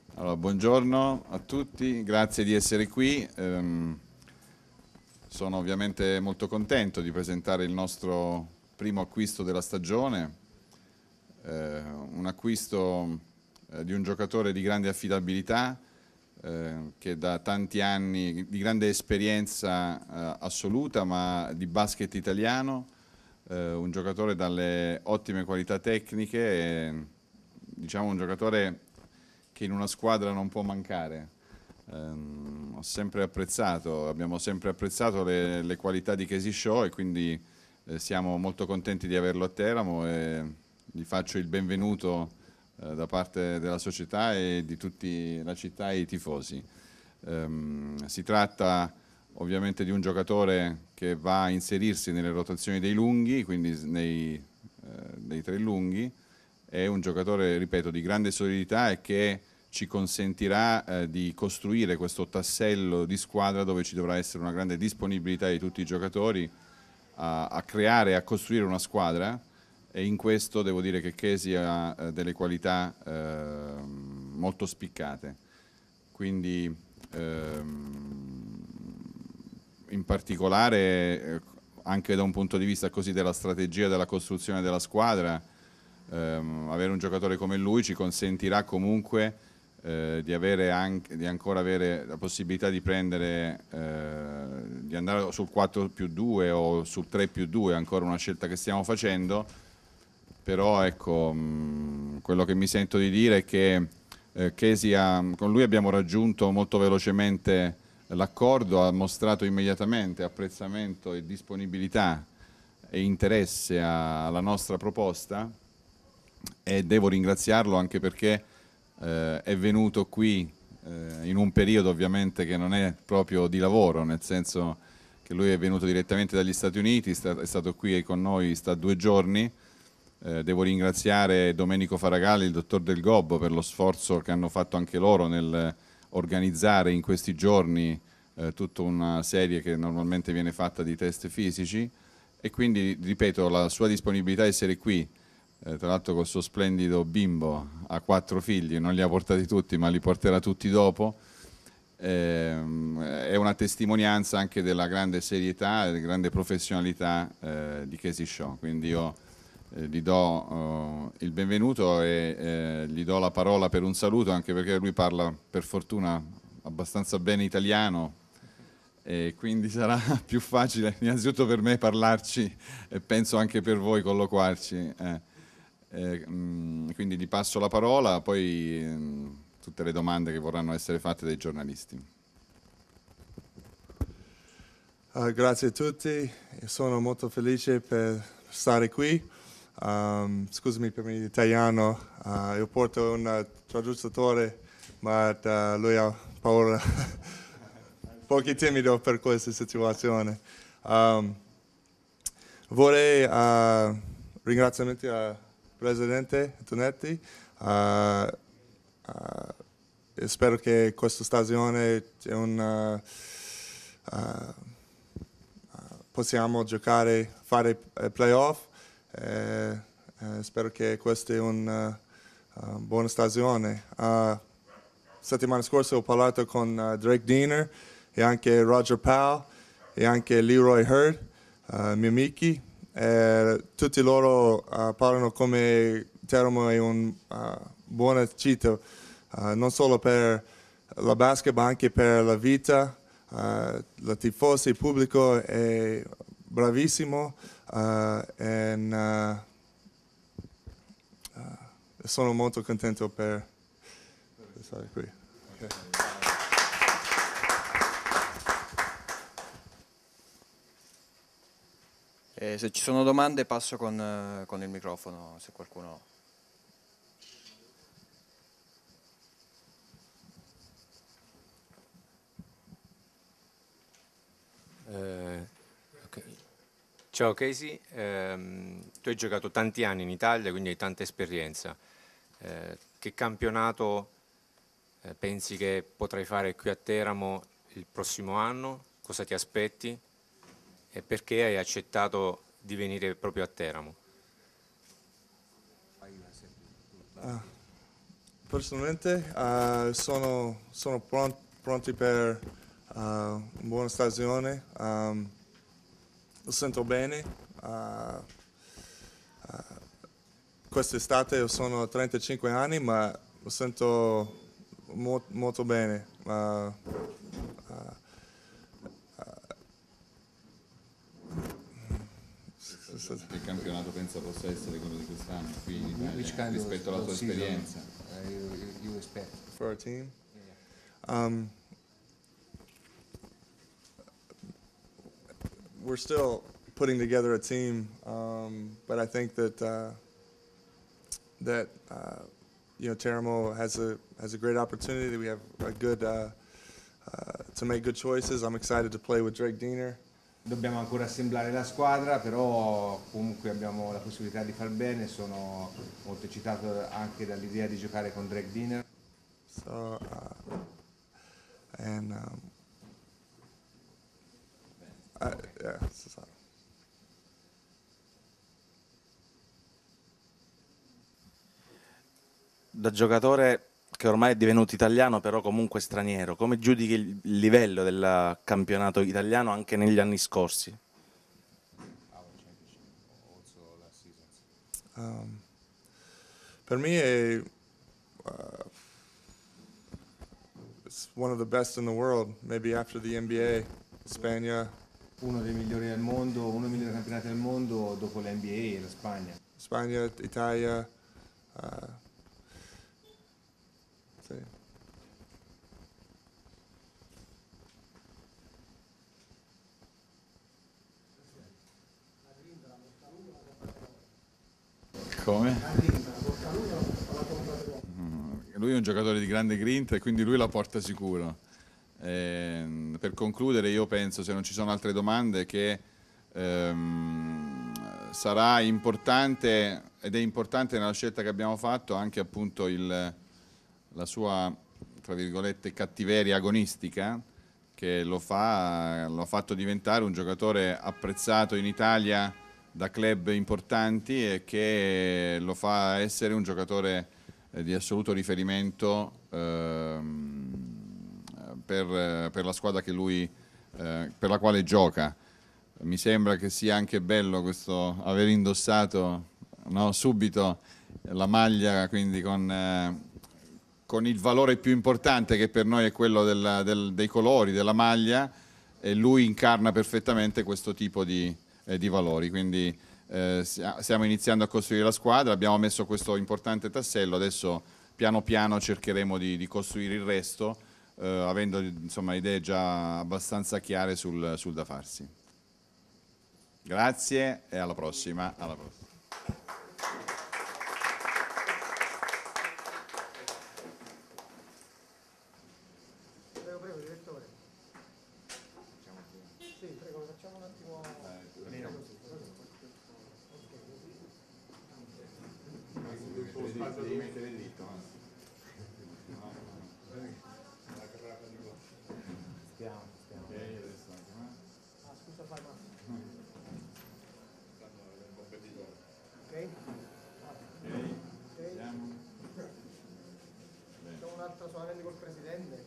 Allora, buongiorno a tutti, grazie di essere qui. Sono ovviamente molto contento di presentare il nostro primo acquisto della stagione, un acquisto di un giocatore di grande affidabilità, che da tanti anni di grande esperienza assoluta, ma di basket italiano, un giocatore dalle ottime qualità tecniche e diciamo un giocatore che in una squadra non può mancare. Ho sempre apprezzato, abbiamo sempre apprezzato le qualità di Casey Shaw e quindi siamo molto contenti di averlo a Teramo e gli faccio il benvenuto da parte della società e di tutta la città e i tifosi. Si tratta ovviamente di un giocatore che va a inserirsi nelle rotazioni dei lunghi, quindi dei tre lunghi, è un giocatore, ripeto, di grande solidità e che ci consentirà di costruire questo tassello di squadra dove ci dovrà essere una grande disponibilità di tutti i giocatori a creare e a costruire una squadra, e in questo devo dire che Chesi ha delle qualità molto spiccate. Quindi in particolare anche da un punto di vista così della strategia della costruzione della squadra, avere un giocatore come lui ci consentirà comunque di ancora avere la possibilità di prendere, di andare sul 4+2 o sul 3+2, ancora una scelta che stiamo facendo, però ecco, quello che mi sento di dire è che con lui abbiamo raggiunto molto velocemente l'accordo, ha mostrato immediatamente apprezzamento e disponibilità e interesse alla nostra proposta e devo ringraziarlo anche perché è venuto qui in un periodo ovviamente che non è proprio di lavoro, nel senso che lui è venuto direttamente dagli Stati Uniti, è stato qui con noi, sta 2 giorni. Devo ringraziare Domenico Faragalli e il dottor Del Gobbo per lo sforzo che hanno fatto anche loro nel organizzare in questi giorni tutta una serie che normalmente viene fatta di test fisici, e quindi ripeto la sua disponibilità a essere qui, tra l'altro col suo splendido bimbo, ha 4 figli, non li ha portati tutti ma li porterà tutti dopo, è una testimonianza anche della grande serietà e della grande professionalità di Casey Shaw. Quindi io gli do il benvenuto e gli do la parola per un saluto, anche perché lui parla per fortuna abbastanza bene italiano e quindi sarà più facile innanzitutto per me parlarci e penso anche per voi colloquiarci. Quindi gli passo la parola, poi tutte le domande che vorranno essere fatte dai giornalisti. Grazie a tutti, sono molto felice per stare qui. Scusami per l'italiano, io porto un traduttore, ma lui ha paura, un po' timido per questa situazione. Vorrei ringraziamenti al Presidente Tonetti. Spero che questa stagione sia possiamo giocare, fare playoff. Spero che questa sia una buona stagione. Settimana scorsa ho parlato con Drake Diener e anche Roger Powell e anche Leroy Hurd, miei amici. Tutti loro parlano come Teramo è un buona città, non solo per la basket ma anche per la vita. La tifosi, il pubblico è bravissimo e sono molto contento per stare qui. Okay. Se ci sono domande passo con il microfono, se qualcuno... Okay. Ciao Casey, tu hai giocato tanti anni in Italia, quindi hai tanta esperienza. Che campionato pensi che potrai fare qui a Teramo il prossimo anno? Cosa ti aspetti? E perché hai accettato di venire proprio a Teramo? Personalmente sono pronti per una buona stagione. Lo sento bene. Quest'estate sono 35 anni, ma lo sento molto bene. Che campionato pensa possa essere quello di quest'anno qui in Which Italia kind rispetto alla of tua season, esperienza? you expect? For our team? We're still putting together a team, but I think that Teramo has a great opportunity. We have a good to make good choices. I'm excited to play with Drake Diener. Dobbiamo ancora assemblare la squadra, però comunque abbiamo la possibilità di far bene. Sono molto eccitato anche dall'idea di giocare con Drake Diener. So yeah. Da giocatore che ormai è divenuto italiano, però comunque straniero, come giudichi il livello del campionato italiano anche negli anni scorsi? Per me it's one of the best in the world, maybe after the NBA, Spagna, Uno dei migliori del mondo, uno dei migliori campionati del mondo dopo l'NBA e la Spagna. Spagna, Italia. Sì. Come? Lui è un giocatore di grande grinta e quindi lui la porta sicuro. Per concludere io penso, se non ci sono altre domande, che sarà importante ed è importante nella scelta che abbiamo fatto anche appunto la sua, tra virgolette, cattiveria agonistica, che lo ha fatto diventare un giocatore apprezzato in Italia da club importanti e che lo fa essere un giocatore di assoluto riferimento per la squadra che lui, per la quale gioca. Mi sembra che sia anche bello questo aver indossato, no, subito la maglia, quindi con il valore più importante che per noi è quello dei colori, della maglia, e lui incarna perfettamente questo tipo di valori. Quindi stiamo iniziando a costruire la squadra, abbiamo messo questo importante tassello, adesso piano piano cercheremo di costruire il resto, avendo insomma idee già abbastanza chiare sul da farsi. Grazie e alla prossima. Alla prossima. Prego, direttore. Sì, prego, facciamo un attimo. Devi mettere dritto. Stiamo. Scusa, fai Massimo. Ok? Ok? C'è un'altra solamente col presidente.